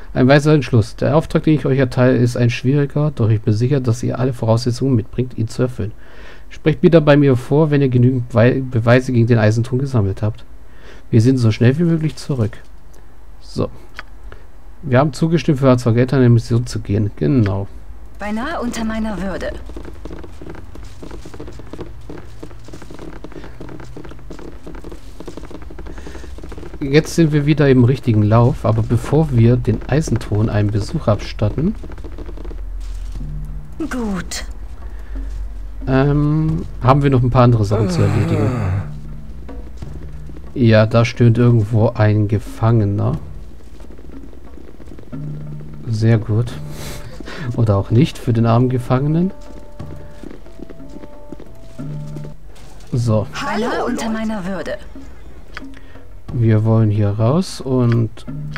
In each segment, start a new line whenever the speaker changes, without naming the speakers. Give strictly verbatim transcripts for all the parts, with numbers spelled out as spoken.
Ein weiser Entschluss. Der Auftrag, den ich euch erteile, ist ein schwieriger, doch ich bin sicher, dass ihr alle Voraussetzungen mitbringt, ihn zu erfüllen. Sprecht wieder bei mir vor, wenn ihr genügend Be Beweise gegen den Eisenthron gesammelt habt. Wir sind so schnell wie möglich zurück. So. Wir haben zugestimmt, für unser Geld an eine Mission zu gehen. Genau.
Beinahe unter meiner Würde.
Jetzt sind wir wieder im richtigen Lauf, aber bevor wir den Eisenthron einen Besuch abstatten...
Gut.
Ähm, haben wir noch ein paar andere Sachen zu erledigen. Ja, da stöhnt irgendwo ein Gefangener. Sehr gut. Oder auch nicht für den armen Gefangenen. So.
Beinahe unter meiner Würde.
Wir wollen hier raus und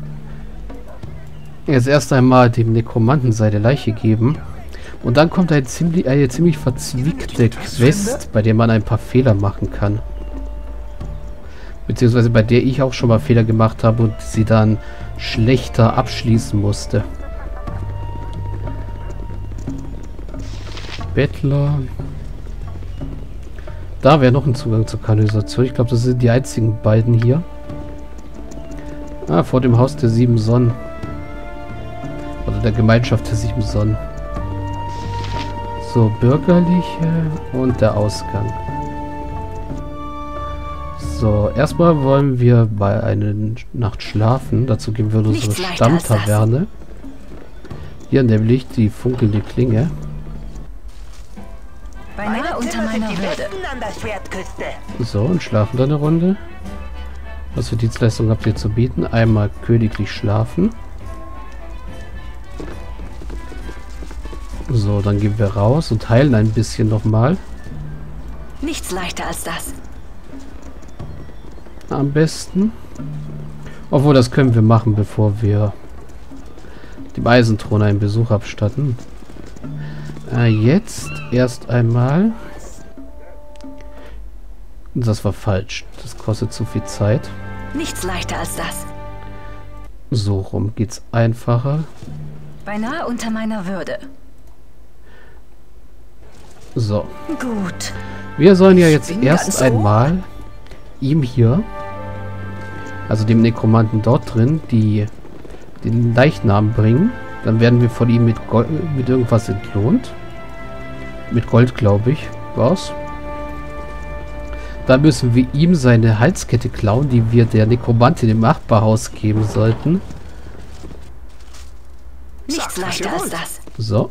jetzt erst einmal dem Nekromanten seine Leiche geben. Und dann kommt eine ziemlich, eine ziemlich verzwickte Quest, bei der man ein paar Fehler machen kann. Beziehungsweise bei der ich auch schon mal Fehler gemacht habe und sie dann schlechter abschließen musste. Bettler. Da wäre noch ein Zugang zur Kanalisation. Ich glaube, das sind die einzigen beiden hier. Ah, vor dem Haus der sieben Sonnen. Oder der Gemeinschaft der sieben Sonnen. So, bürgerliche und der Ausgang. So, erstmal wollen wir bei einer Nacht schlafen. Dazu gehen wir in unsere Stammtaverne. Hier nämlich die funkelnde Klinge.
Beinahe unter meiner Würde.
So, und schlafen dann eine Runde. Was für Dienstleistungen habt ihr zu bieten? Einmal königlich schlafen. So, dann gehen wir raus und heilen ein bisschen nochmal.
Nichts leichter als das.
Am besten. Obwohl, das können wir machen, bevor wir dem Eisenthron einen Besuch abstatten. Äh, jetzt erst einmal. Das war falsch. Das kostet zu viel Zeit.
Nichts leichter als das.
So rum geht's einfacher.
Beinahe unter meiner Würde.
So.
Gut.
Wir sollen ja jetzt erst einmal ihm hier, also dem Nekromanten dort drin, die den Leichnam bringen. Dann werden wir von ihm mit, Gold, mit irgendwas entlohnt. Mit Gold, glaube ich, war's. Dann müssen wir ihm seine Halskette klauen, die wir der Nekromantin im Nachbarhaus geben sollten.
Nichts leichter als das.
So.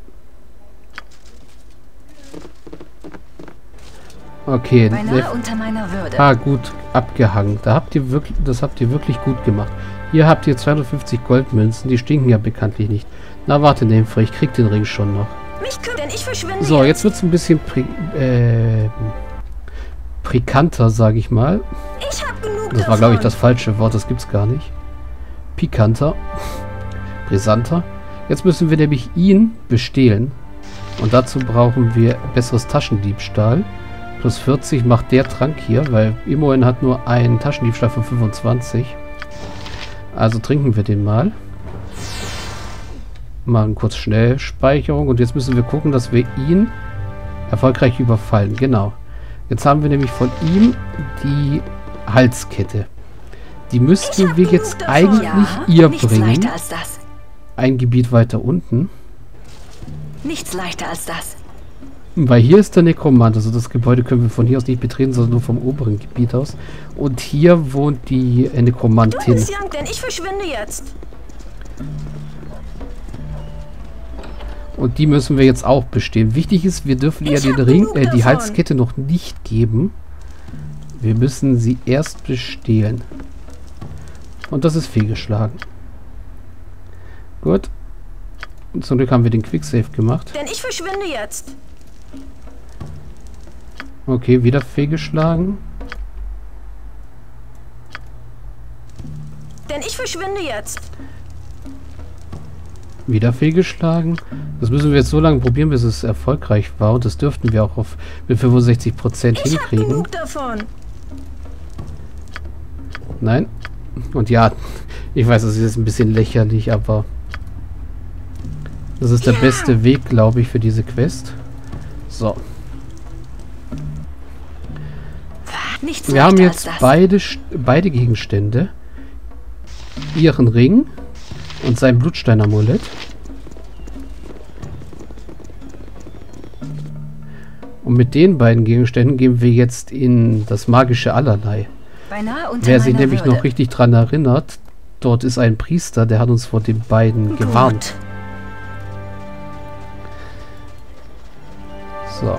Okay.
Beinahe unter meiner Würde.
Ah, gut, abgehangen. Da habt ihr wirklich, das habt ihr wirklich gut gemacht. Hier habt ihr zweihundertfünfzig Goldmünzen, die stinken ja bekanntlich nicht. Na, warte, Nymphe, ich krieg den Ring schon noch.
Mich kümmern, denn ich verschwinde.
So, jetzt wird's ein bisschen pri äh, pikanter, sage ich mal.
Ich hab genug
Das war, glaube ich, das falsche Wort, das gibt's gar nicht. Pikanter. Brisanter. Jetzt müssen wir nämlich ihn bestehlen. Und dazu brauchen wir besseres Taschendiebstahl. Plus vierzig macht der Trank hier, weil Imoen hat nur einen Taschendiebstahl von fünfundzwanzig. Also trinken wir den mal. Machen kurz Schnellspeicherung. Und jetzt müssen wir gucken, dass wir ihn erfolgreich überfallen. Genau. Jetzt haben wir nämlich von ihm die Halskette. Die müssten wir jetzt davon. eigentlich ja, ihr bringen.
Als das.
Ein Gebiet weiter unten.
Nichts leichter als das.
Weil hier ist der Nekromant, also das Gebäude können wir von hier aus nicht betreten, sondern nur vom oberen Gebiet aus. Und hier wohnt die äh, Nekromantin.
Young, denn ich verschwinde jetzt.
Und die müssen wir jetzt auch bestehen. Wichtig ist, wir dürfen ihr den Ring, äh, die Halskette noch nicht geben. Wir müssen sie erst bestehlen. Und das ist fehlgeschlagen. Gut. Und zum Glück haben wir den Quicksave gemacht.
Denn ich verschwinde jetzt.
Okay, wieder fehlgeschlagen.
Denn ich verschwinde jetzt.
Wieder fehlgeschlagen. Das müssen wir jetzt so lange probieren, bis es erfolgreich war. Und das dürften wir auch auf mit fünfundsechzig Prozent hinkriegen.
Ich hab genug davon.
Nein. Und ja, Ich weiß, das ist jetzt ein bisschen lächerlich, aber das ist der beste Weg, glaube ich, für diese Quest. So.
Nichts
Wir haben
leichter
jetzt
als das.
beide, St- beide Gegenstände. Ihren Ring und sein Blutstein-Amulett. Und mit den beiden Gegenständen gehen wir jetzt in das magische Allerlei.
Beinahe unter
Wer sich
meiner
nämlich
Würde.
noch richtig dran erinnert, dort ist ein Priester, der hat uns vor den beiden gewarnt. So.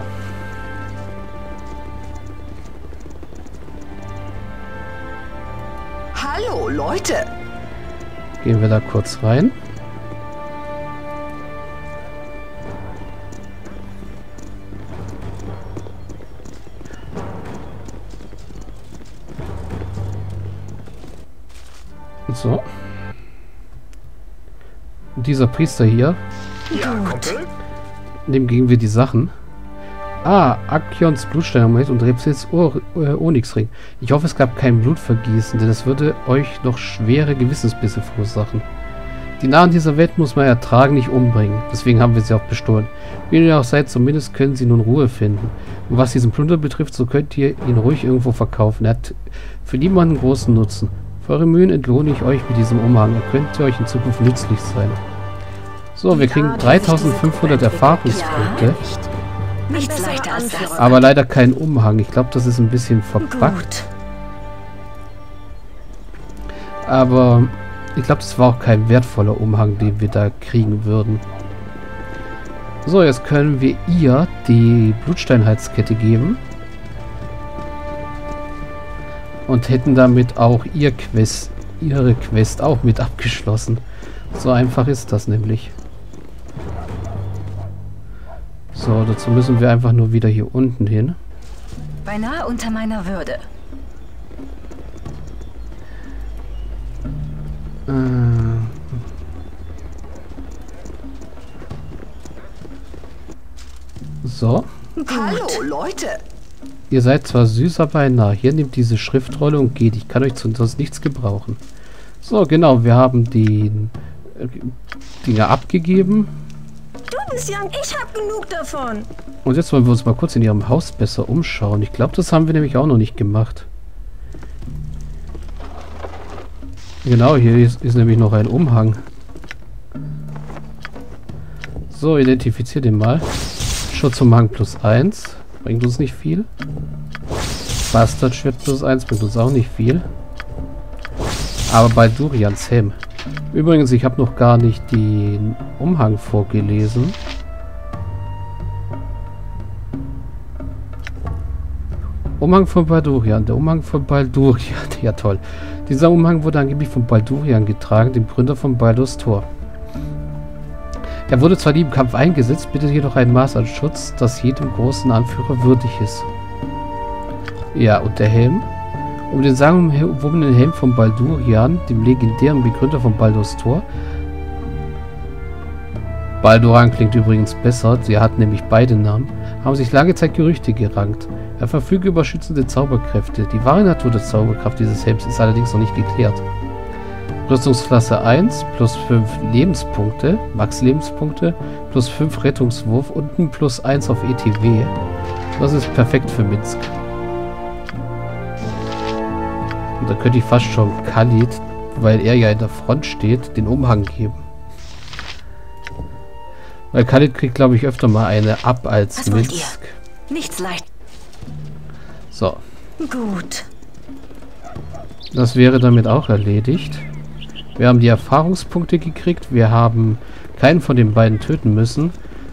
Hallo, Leute.
Gehen wir da kurz rein. So. Und dieser Priester hier,
Ja, Kumpel?
dem geben wir die Sachen. Ah, Akions Blutstein-Amulett und Repsils Or- äh, Onyxring. Ich hoffe, es gab kein Blutvergießen, denn es würde euch noch schwere Gewissensbisse verursachen. Die Narren dieser Welt muss man ertragen, nicht umbringen. Deswegen haben wir sie auch bestohlen. Wie ihr auch seid, zumindest können sie nun Ruhe finden. Und was diesen Plunder betrifft, so könnt ihr ihn ruhig irgendwo verkaufen. Er hat für niemanden großen Nutzen. Für eure Mühen entlohne ich euch mit diesem Umhang. Er könnte euch in Zukunft nützlich sein. So, wir kriegen dreitausendfünfhundert Erfahrungspunkte.
Nichts leichter als das.
Aber leider kein Umhang. Ich glaube, das ist ein bisschen verpackt.
Gut.
Aber ich glaube, das war auch kein wertvoller Umhang, den wir da kriegen würden. So, jetzt können wir ihr die Blutsteinhalskette geben. Und hätten damit auch ihr Quest, ihre Quest auch mit abgeschlossen. So einfach ist das nämlich. So, dazu müssen wir einfach nur wieder hier unten hin.
Beinahe unter meiner Würde.
Äh. So.
Hallo, Leute.
Ihr seid zwar süß, aber ein Narr. Hier nehmt diese Schriftrolle und geht. Ich kann euch sonst nichts gebrauchen. So, genau. Wir haben die äh, Dinger abgegeben.
Du bist young, ich hab genug davon.
Und jetzt wollen wir uns mal kurz in ihrem Haus besser umschauen. Ich glaube, das haben wir nämlich auch noch nicht gemacht. Genau, hier ist, ist nämlich noch ein Umhang. So, identifiziert den mal. Schutzumhang plus eins. Bringt uns nicht viel. Bastardschwert plus eins bringt uns auch nicht viel. Aber bei Durians Helm. Übrigens, ich habe noch gar nicht den Umhang vorgelesen. Umhang von Baldurian. Der Umhang von Baldurian. Ja, toll. Dieser Umhang wurde angeblich von Baldurian getragen, dem Gründer von Baldur's Tor. Er wurde zwar nie im Kampf eingesetzt, bittet jedoch ein Maß an Schutz, das jedem großen Anführer würdig ist. Ja, und der Helm? Um den sagenumwobenen Helm von Baldurian, dem legendären Begründer von Baldur's Tor. Balduran klingt übrigens besser, sie hat nämlich beide Namen, haben sich lange Zeit Gerüchte gerankt. Er verfügt über schützende Zauberkräfte. Die wahre Natur der Zauberkraft dieses Helms ist allerdings noch nicht geklärt. Rüstungsklasse eins, plus fünf Lebenspunkte, Max Lebenspunkte, plus fünf Rettungswurf und ein plus eins auf E T W. Das ist perfekt für Minsk. Und da könnte ich fast schon Khalid, weil er ja in der Front steht, den Umhang geben. Weil Khalid kriegt, glaube ich, öfter mal eine ab als
Was wollt
Minsk.
ihr? Nichts leicht.
So,
Gut.
das wäre damit auch erledigt. Wir haben die Erfahrungspunkte gekriegt. Wir haben keinen von den beiden töten müssen.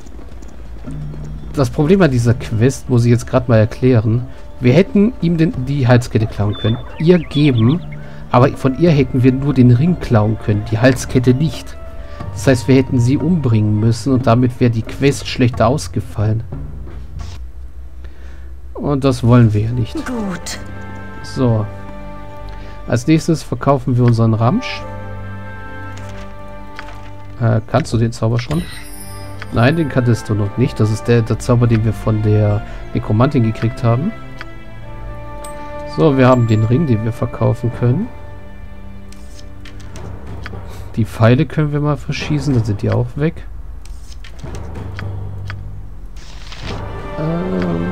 Das Problem an dieser Quest muss ich jetzt gerade mal erklären. Wir hätten ihm den, die Halskette klauen können. Ihr geben, aber von ihr hätten wir nur den Ring klauen können. Die Halskette nicht. Das heißt, wir hätten sie umbringen müssen und damit wäre die Quest schlechter ausgefallen. Und das wollen wir ja nicht.
Gut.
So. Als nächstes verkaufen wir unseren Ramsch. Äh, kannst du den Zauber schon? Nein, den kanntest du noch nicht. Das ist der, der Zauber, den wir von der Nekromantin gekriegt haben. So, wir haben den Ring, den wir verkaufen können. Die Pfeile können wir mal verschießen, dann sind die auch weg. Ähm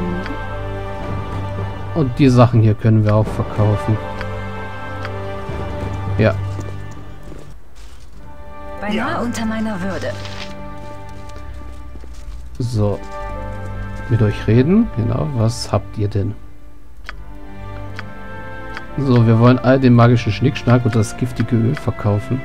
Und die Sachen hier können wir auch verkaufen. Ja.
Beinahe unter meiner Würde.
So. Mit euch reden. Genau. Was habt ihr denn? So, wir wollen all den magischen Schnickschnack und das giftige Öl verkaufen.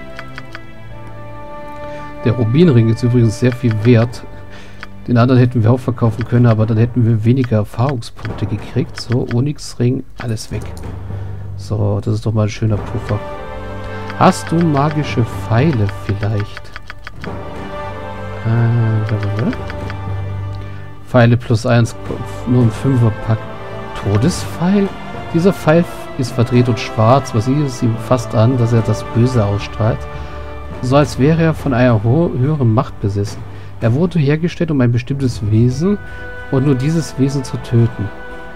Der Rubinring ist übrigens sehr viel wert. Den anderen hätten wir auch verkaufen können, aber dann hätten wir weniger Erfahrungspunkte gekriegt. So, Onyxring, alles weg. So, das ist doch mal ein schöner Puffer. Hast du magische Pfeile vielleicht? Äh, Pfeile plus eins, nur ein Fünferpack. Todespfeil? Dieser Pfeil ist verdreht und schwarz, was sieht es ihm fast an, dass er das Böse ausstrahlt. So als wäre er von einer höheren Macht besessen. Er wurde hergestellt, um ein bestimmtes Wesen und nur dieses Wesen zu töten.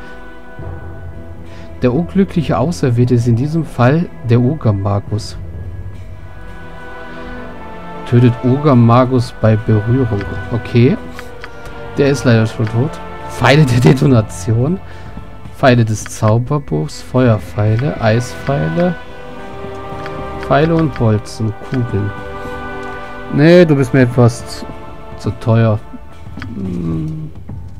Der unglückliche Auserwählte ist in diesem Fall der Ogermagus. Tötet Ogermagus bei Berührung. Okay. Der ist leider schon tot. Pfeile der Detonation. Pfeile des Zauberbuchs. Feuerpfeile. Eispfeile. Pfeile und Bolzen. Kugeln. Nee, du bist mir etwas zu teuer. Hm.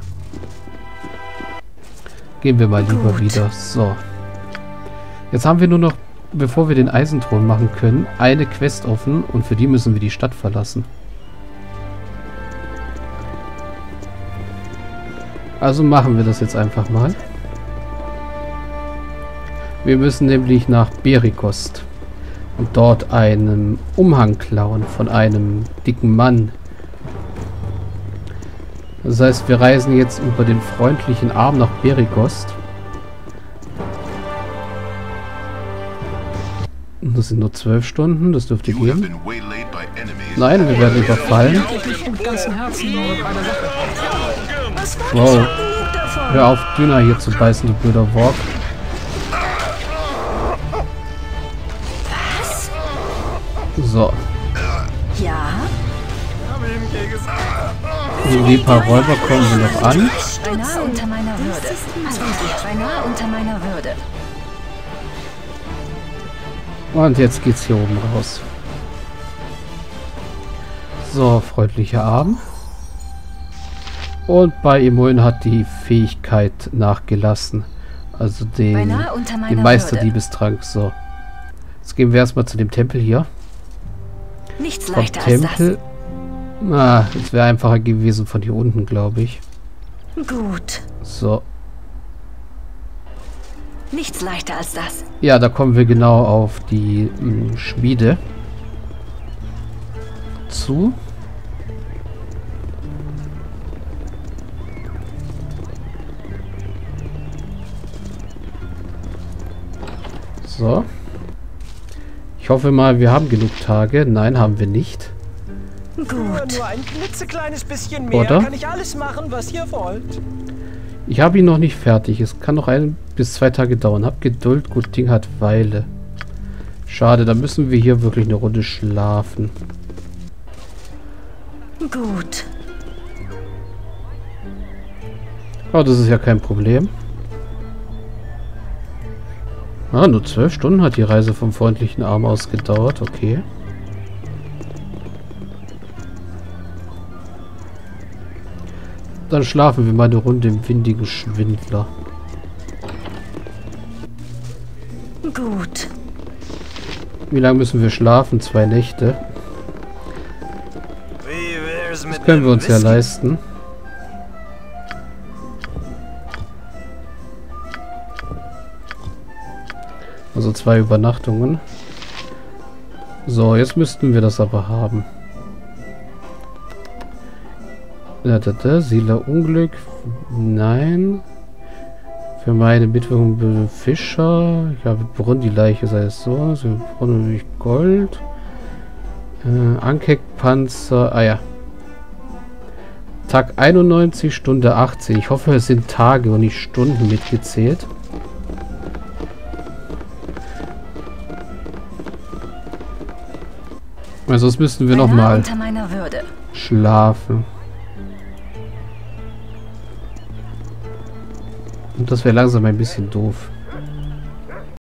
Gehen wir mal lieber Gut. wieder. So. Jetzt haben wir nur noch, bevor wir den Eisenthron machen können, eine Quest offen und für die müssen wir die Stadt verlassen. Also machen wir das jetzt einfach mal. Wir müssen nämlich nach Berikost und dort einen Umhang klauen von einem dicken Mann. Das heißt, wir reisen jetzt über den freundlichen Arm nach Berikost. Das sind nur zwölf Stunden, das dürfte gehen. Nein, wir werden überfallen. Wow. Hör auf, Dünner hier zu beißen, du blöder Wort. So.
Ja?
Die paar Räuber kommen wir noch an.
Beinahe unter meiner Würde. Beinahe unter meiner Würde.
Und jetzt geht's hier oben raus. So, freundlicher Arm. Und bei Imoen hat die Fähigkeit nachgelassen. Also den, den Meisterdiebestrank. So. Jetzt gehen wir erstmal zu dem Tempel hier.
Nichts
Vom
leichter
Tempel.
als
Ah, es wäre einfacher gewesen von hier unten, glaube ich.
das. Gut.
So.
Nichts leichter als das.
Ja, da kommen wir genau auf die mh, Schmiede zu. So. Ich hoffe mal, wir haben genug Tage. Nein, haben wir nicht.
Gut.
Nur ein klitzekleines bisschen mehr
Oder?
kann ich alles machen, was ihr wollt.
Ich habe ihn noch nicht fertig. Es kann noch ein bis zwei Tage dauern. Hab Geduld. Gut Ding hat Weile. Schade, da müssen wir hier wirklich eine Runde schlafen.
Gut.
Aber das ist ja kein Problem. Ah, nur zwölf Stunden hat die Reise vom freundlichen Arm aus gedauert. Okay. Dann schlafen wir mal eine Runde im windigen Schwindler.
Gut.
Wie lange müssen wir schlafen? Zwei Nächte. Das können wir uns ja leisten. Also zwei Übernachtungen. So, jetzt müssten wir das aber haben. Da, da, da. Siedler Unglück. Nein. Für meine Mitwirkung Fischer. Ich habe Brunnen-die-Leiche, sei es so. so Brunnen durch Gold. Äh, Ankeck-Panzer. Ah ja. Tag einundneunzig, Stunde achtzehn. Ich hoffe, es sind Tage und nicht Stunden mitgezählt. Weil sonst müssten wir
Beinahe
nochmal
unter meiner Würde.
schlafen. Und das wäre langsam ein bisschen doof.